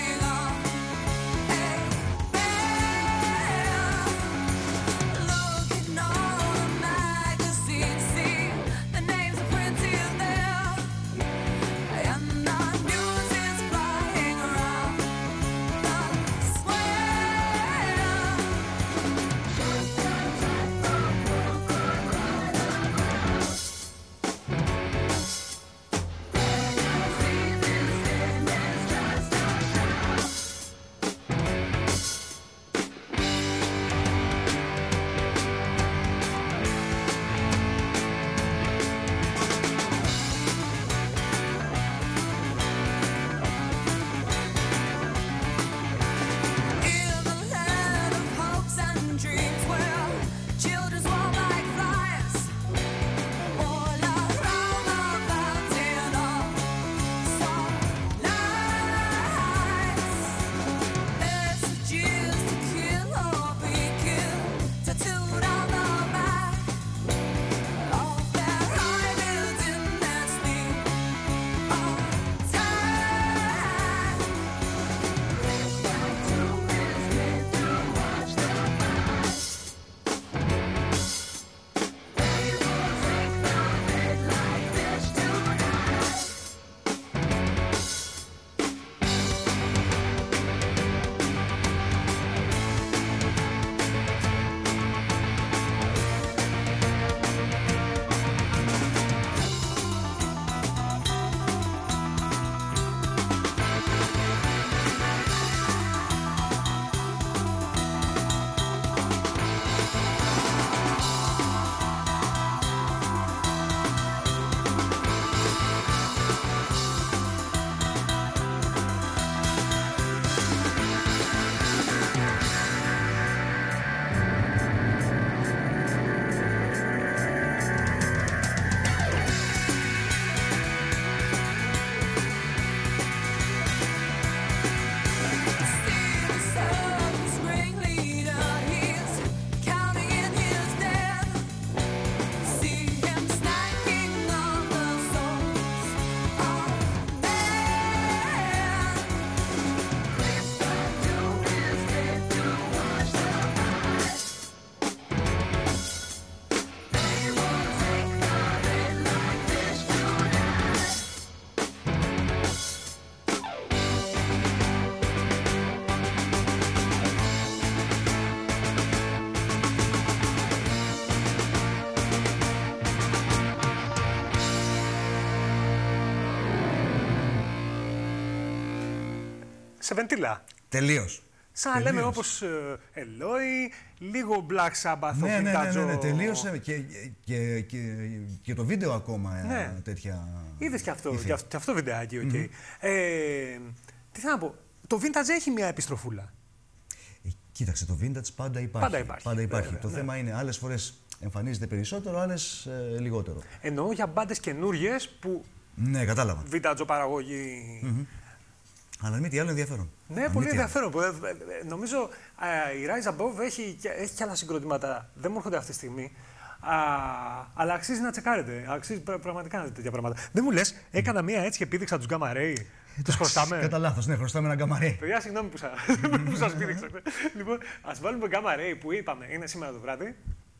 σε βεντίλα. Τελείως. Σαν να λέμε όπως Ελόι, λίγο Black Sabbath. Ναι, ναι, ναι, ναι, ναι, τελείωσε και, και, και, και το βίντεο ακόμα ναι. τέτοια. Είδες και αυτό, και αυτό, και αυτό βιντεάκι, οκ. Okay. Mm-hmm. ε, τι θέλω να πω, το vintage έχει μια επιστροφούλα. Ε, κοίταξε, το vintage πάντα υπάρχει. Πάντα υπάρχει. Πάντα υπάρχει. Βέβαια, το ναι. θέμα είναι άλλες φορές εμφανίζεται περισσότερο, άλλες ε, λιγότερο. Εννοώ για μπάντες καινούριες που. Ναι, κατάλαβα. Vintage παραγωγή. Mm-hmm. Αλλά μη τι άλλο ενδιαφέρον. Ναι, πολύ ενδιαφέρον. Νομίζω uh, η Rise Above έχει, έχει και άλλα συγκροτήματα. Δεν μου έρχονται αυτή τη στιγμή. Uh, αλλά αξίζει να τσεκάρετε. Αξίζει πραγματικά να δείτε τέτοια πράγματα. Δεν μου λες, έκανα μία έτσι και πήδηξα τους Gamma Ray. Τους χρωστάμε. Κατά λάθος, ναι, χρωστάμε ένα Gamma Ray. Παιδιά, συγγνώμη που, σα... που σας πήδηξα. Λοιπόν, ας βάλουμε Gamma Ray που είπαμε είναι σήμερα το βράδυ.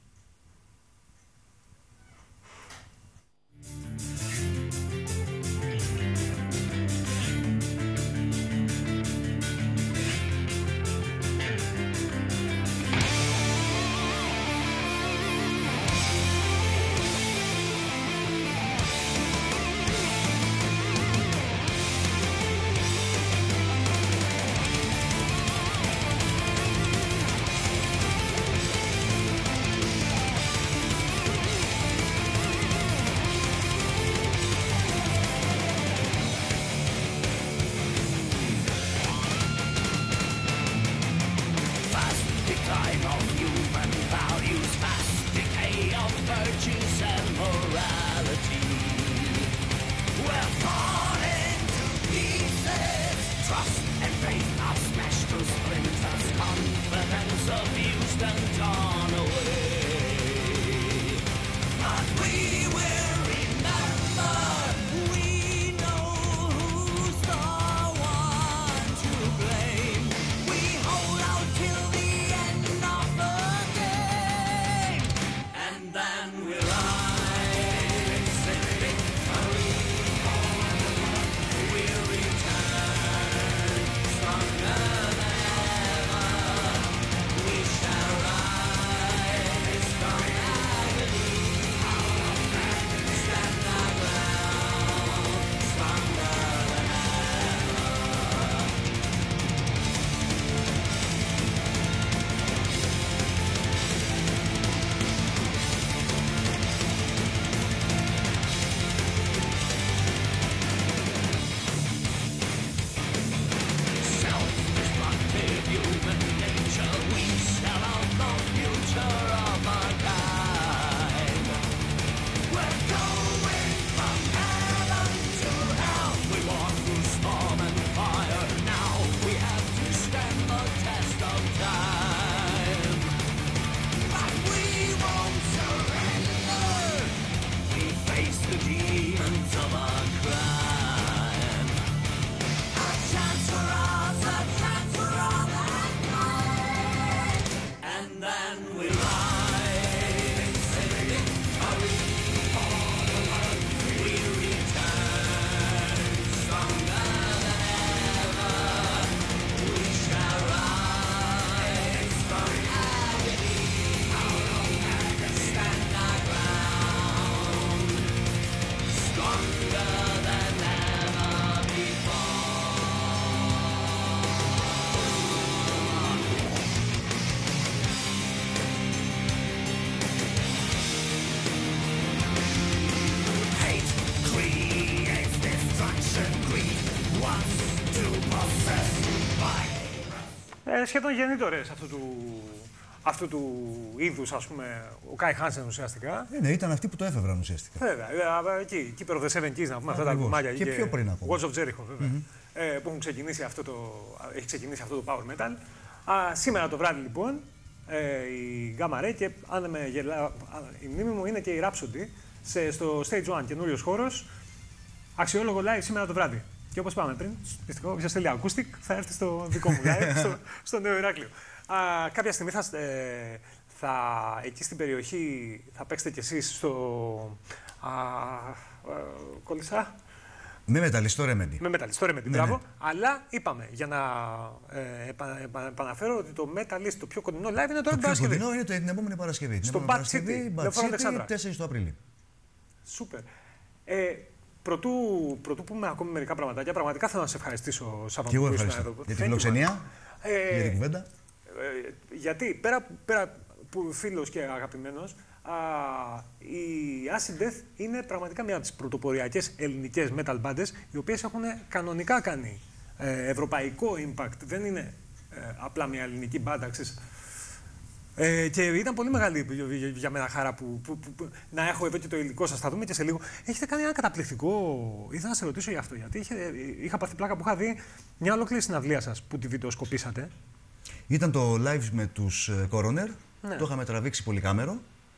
Ε, σχεδόν γεννήτωρες αυτού του, αυτού του είδους, ας πούμε, ο Κάι Χάνσεν ουσιαστικά. Ε, ναι, ήταν αυτοί που το έφευραν ουσιαστικά. Βέβαια, εκεί, Keeper of the Seven Keys, να πούμε, αυτά τα κομμάτια. Και, και πιο πριν ακόμα. Watch of Jericho, βέβαια, mm-hmm. ε, που έχουν ξεκινήσει αυτό το, έχει ξεκινήσει αυτό το Power Metal. Α, σήμερα το βράδυ, λοιπόν, ε, η Gamma Ray, και αν με γελά, η μνήμη μου είναι και η Rhapsody, σε, στο Stage One, καινούριος χώρος, αξιόλογο live σήμερα το βράδυ. Και όπως είπαμε πριν, πιστικό, όποιος θέλει acoustic θα έρθει στο δικό μου live, στο, στο Νέο Ηράκλειο. Α, κάποια στιγμή θα, ε, θα, εκεί στην περιοχή θα παίξετε κι εσείς στο α, α, Κολυσά. Με μεταλλιστό Remedy. Με μεταλλιστό Remedy, ναι, μπράβο. Ναι. Αλλά είπαμε, για να ε, επα, επα, επαναφέρω ότι το Metalist, το πιο κοντινό live είναι τώρα την Παρασκευή. Το πιο κοντινό είναι το, την επόμενη Παρασκευή. Στο Bad City, Bad City, τέσσερις του Απρίλη. Σούπερ. Ε, Πρωτού, πρωτού πούμε ακόμη μερικά πραγματάκια, πραγματικά θέλω να σε ευχαριστήσω, Σάββα. Και εγώ ευχαριστώ. Για την φιλοξενία, ε, για την κουβέντα. Ε, γιατί πέρα, πέρα που φίλος και αγαπημένος, α, η Acid Death είναι πραγματικά μια από τις πρωτοποριακές ελληνικές metal μπάντες, οι οποίες έχουν κανονικά κάνει ε, ευρωπαϊκό impact. Δεν είναι ε, απλά μια ελληνική μπάντα, ξέρεις. Ε, και ήταν πολύ μεγάλη για, για μένα χαρά που, που, που, που, να έχω εδώ και το υλικό σας. Θα δούμε και σε λίγο. Έχετε κάνει ένα καταπληκτικό. Ήθελα να σε ρωτήσω γι' αυτό. Γιατί είχε, είχα πάθει πλάκα που είχα δει μια ολόκληρη συναυλία σας που τη βιντεοσκοπήσατε. Ήταν το live με τους Coroner. Ναι. Το είχαμε τραβήξει πολυκάμερο.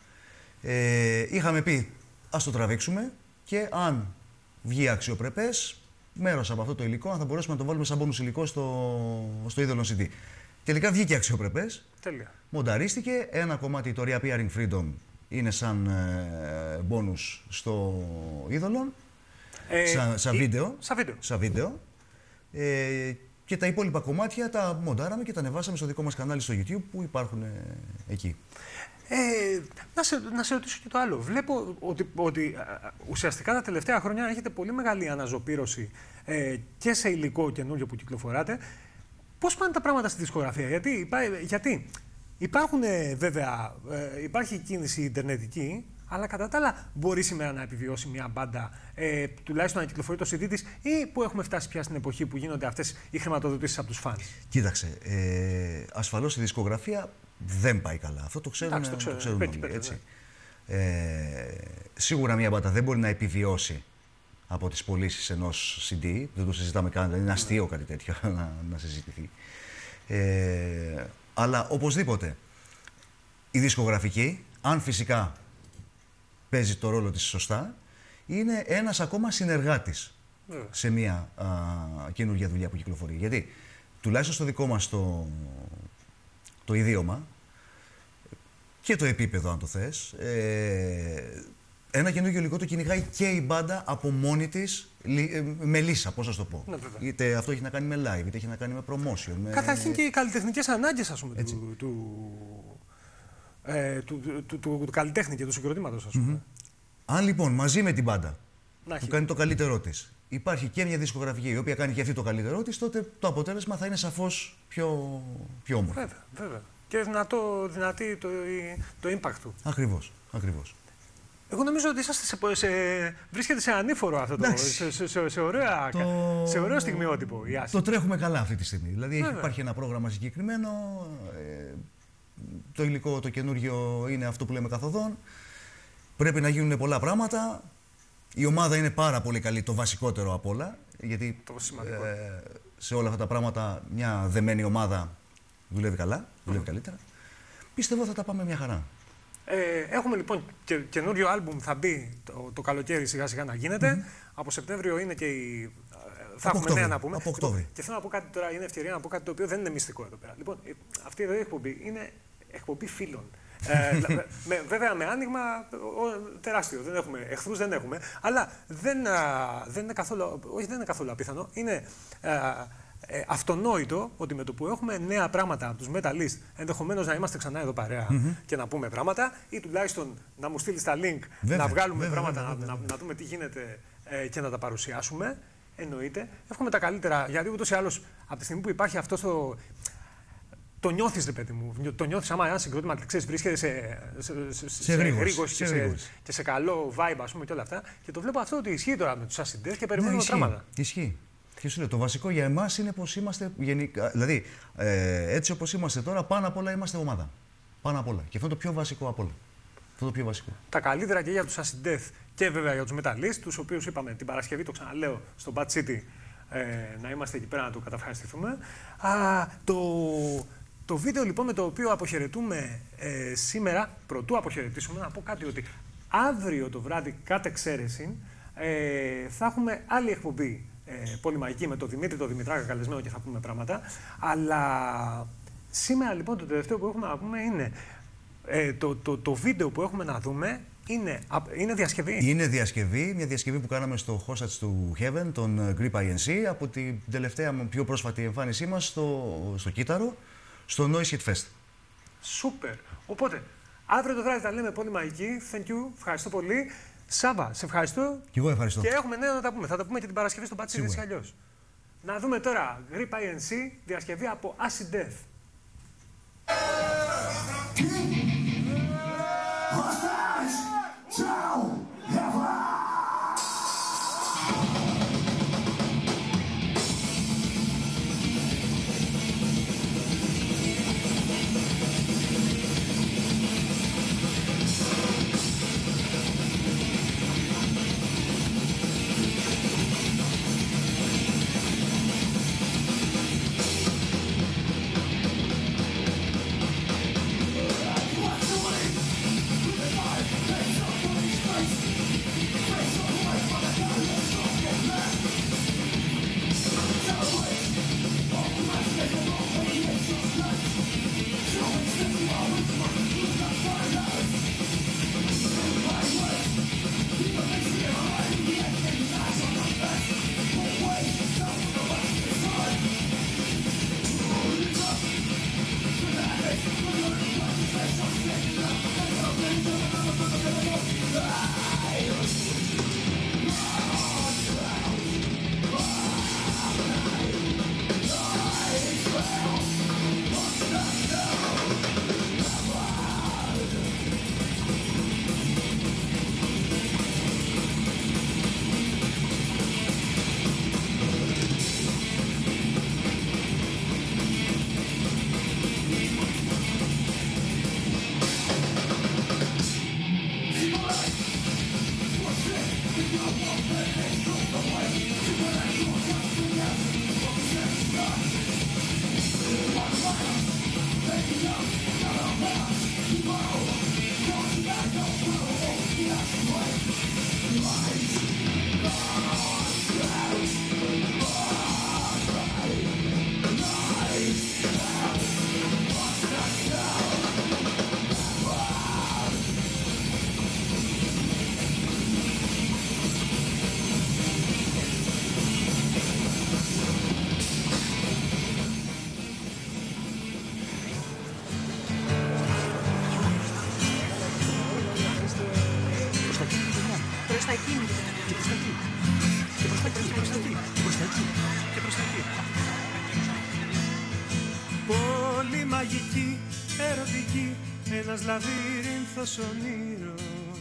Ε, είχαμε πει ας το τραβήξουμε και αν βγει αξιοπρεπές, μέρος από αυτό το υλικό, αν θα μπορέσουμε να το βάλουμε σαν bonus υλικό στο, στο είδωλο σι ντι. Τελικά βγήκε αξιοπρεπές. Τέλεια. Μονταρίστηκε. Ένα κομμάτι, το Reappearing Freedom, είναι σαν ε, bonus στο είδωλο. Ε, σαν, σαν, βίντεο, σαν βίντεο. Σαν βίντεο. Ε, και τα υπόλοιπα κομμάτια τα μοντάραμε και τα ανεβάσαμε στο δικό μας κανάλι στο YouTube που υπάρχουν ε, εκεί. Ε, να, σε, να σε ρωτήσω και το άλλο. Βλέπω ότι, ότι ουσιαστικά τα τελευταία χρόνια έχετε πολύ μεγάλη αναζωπήρωση ε, και σε υλικό καινούριο που κυκλοφοράτε. Πώς πάνε τα πράγματα στη δισκογραφία, γιατί, υπά, γιατί υπάρχουν ε, βέβαια, ε, υπάρχει κίνηση ιντερνετική, αλλά κατά τα άλλα μπορεί σήμερα να επιβιώσει μια μπάντα, ε, τουλάχιστον να κυκλοφορεί το σι ντι της, ή που έχουμε φτάσει πια στην εποχή που γίνονται αυτές οι χρηματοδοτήσεις από τους φανς. Κοίταξε, ε, ασφαλώς η δισκογραφία δεν πάει καλά. Αυτό το ξέρουν, Εντάξει, το ξέρω, το ξέρουν πέτη, όλοι, πέτη, έτσι. Ναι. Ε, σίγουρα μια μπάντα δεν μπορεί να επιβιώσει από τις πωλήσεις ενός σι ντι, δεν το συζητάμε καν, δηλαδή είναι αστείο κάτι τέτοιο να, να συζητηθεί. Ε, αλλά οπωσδήποτε η δισκογραφική, αν φυσικά παίζει το ρόλο της σωστά, είναι ένας ακόμα συνεργάτης yeah. σε μια α, καινούργια δουλειά που κυκλοφορεί. Γιατί τουλάχιστον στο δικό μας το, το ιδίωμα και το επίπεδο, αν το θες, ε, ένα καινούργιο υλικό το κυνηγάει και η μπάντα από μόνη της, με λύσα, πώς να το πω. Ναι, είτε αυτό έχει να κάνει με live, είτε έχει να κάνει με promotion. Με... Καταρχήν και οι καλλιτεχνικές ανάγκες, ας πούμε, του, του, ε, του, του, του, του, του καλλιτέχνη και του συγκροτήματος, ας πούμε. Mm-hmm. Αν λοιπόν μαζί με την μπάντα που κάνει το καλύτερό της, υπάρχει και μια δισκογραφική η οποία κάνει και αυτή το καλύτερό της, τότε το αποτέλεσμα θα είναι σαφώς πιο, πιο όμορφο. Βέβαια, βέβαια. Και δυνατό, δυνατή το, το impact του. Ακριβώς, ακριβώς. Εγώ νομίζω ότι είσαστε σε, σε, βρίσκεται σε ανήφορο αυτό το, σε, σε, σε, σε, ωραία, το... σε ωραίο στιγμιότυπο η Acid. Το τρέχουμε καλά αυτή τη στιγμή. Δηλαδή Βέβαια. υπάρχει ένα πρόγραμμα συγκεκριμένο, ε, το υλικό το καινούριο είναι αυτό που λέμε καθοδόν. Πρέπει να γίνουν πολλά πράγματα. Η ομάδα είναι πάρα πολύ καλή, το βασικότερο απ' όλα. Γιατί το ε, σε όλα αυτά τα πράγματα μια δεμένη ομάδα δουλεύει καλά, δουλεύει mm. καλύτερα. Πιστεύω θα τα πάμε μια χαρά. Ε, έχουμε λοιπόν και, καινούριο άλμπουμ, θα μπει το, το καλοκαίρι σιγά σιγά να γίνεται. Mm-hmm. Από Σεπτέμβριο είναι και η... Θα από έχουμε Οκτώβριο, νέα να πούμε. Από Οκτώβριο. Και θέλω να πω κάτι τώρα, είναι ευκαιρία να πω κάτι το οποίο δεν είναι μυστικό εδώ πέρα. Λοιπόν, αυτή εδώ η εκπομπή είναι εκπομπή φίλων. ε, με, βέβαια με άνοιγμα ο, τεράστιο. Δεν έχουμε εχθρούς, δεν έχουμε. Αλλά δεν, α, δεν είναι καθόλου, όχι, δεν είναι καθόλου απίθανο. Είναι α, ε, αυτονόητο ότι με το που έχουμε νέα πράγματα από τους Metalist, ενδεχομένως να είμαστε ξανά εδώ παρέα mm-hmm. και να πούμε πράγματα, ή τουλάχιστον να μου στείλεις τα link, βέβαια, να βγάλουμε βέβαια, πράγματα, βέβαια, βέβαια. Να, να, να δούμε τι γίνεται ε, και να τα παρουσιάσουμε. Εννοείται. Εύχομαι τα καλύτερα, γιατί ούτως ή άλλως από τη στιγμή που υπάρχει αυτό το. Το νιώθεις, ρε παιδί μου. Το νιώθεις άμα ένα συγκρότημα ξέρεις, βρίσκεται σε, σε, σε, σε, σε γρήγορση και, σε, και σε καλό vibe, ας πούμε, και όλα αυτά. Και το βλέπω αυτό ότι ισχύει τώρα με τους Acid Death και περιμένουμε ναι, τράματα. Ισχύει. Και σου λέω, το βασικό για εμάς είναι πως είμαστε γενικά. Δηλαδή, ε, έτσι όπως είμαστε τώρα, πάνω απ' όλα είμαστε ομάδα. Πάνω απ' όλα. Και αυτό είναι το πιο βασικό απ' όλα. Αυτό το πιο βασικό. Τα καλύτερα και για τους Acid Death και βέβαια για τους Metalist, τους οποίους είπαμε την Παρασκευή, το ξαναλέω, στο Bad City, ε, να είμαστε εκεί πέρα να το καταυχαριστηθούμε. Α, το. Το βίντεο λοιπόν με το οποίο αποχαιρετούμε ε, σήμερα, πρωτού αποχαιρετήσουμε, να πω κάτι ότι αύριο το βράδυ, κατ' εξαίρεση, ε, θα έχουμε άλλη εκπομπή ε, πολυμαγική με τον Δημήτρη, τον Δημητράκα καλεσμένο και θα πούμε πράγματα. Αλλά σήμερα λοιπόν το τελευταίο που έχουμε να πούμε είναι ε, το, το, το βίντεο που έχουμε να δούμε είναι, είναι διασκευή. Είναι διασκευή, μια διασκευή που κάναμε στο Hostage του Heaven, τον Grip άι εν σι, από την τελευταία πιο πρόσφατη εμφάνισή μας στο, στο Κύτταρο, στο Noise Hit Fest. Σούπερ. Οπότε, αύριο το βράδυ τα λέμε πολύ μαγική. Thank you. Ευχαριστώ πολύ. Σάβα, σε ευχαριστώ. Και εγώ ευχαριστώ. Και έχουμε νέα να τα πούμε. Θα τα πούμε και την Παρασκευή στο Πατσίδι έτσι κι αλλιώς. Να δούμε τώρα Grip άι εν σι, διασκευή από Acid Death. Πολύ μαγική, ερωτική, ένας λαβύρινθος ονείρος.